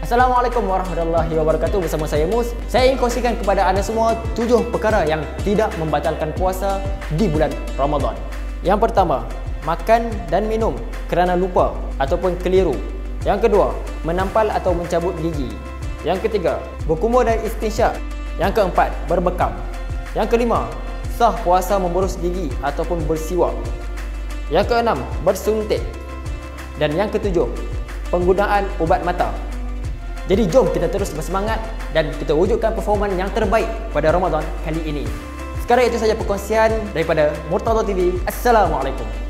Assalamualaikum warahmatullahi wabarakatuh. Bersama saya Mus. Saya ingin kongsikan kepada anda semua 7 perkara yang tidak membatalkan puasa di bulan Ramadan. Yang pertama, makan dan minum kerana lupa ataupun keliru. Yang kedua, menampal atau mencabut gigi. Yang ketiga, berkumur dan istinsyak. Yang keempat, berbekam. Yang kelima, sah puasa memboros gigi ataupun bersiwak. Yang keenam, bersuntik. Dan yang ketujuh, penggunaan ubat mata. Jadi jom kita terus bersemangat dan kita wujudkan performan yang terbaik pada Ramadan kali ini. Sekarang itu saja perkongsian daripada Murtada TV. Assalamualaikum.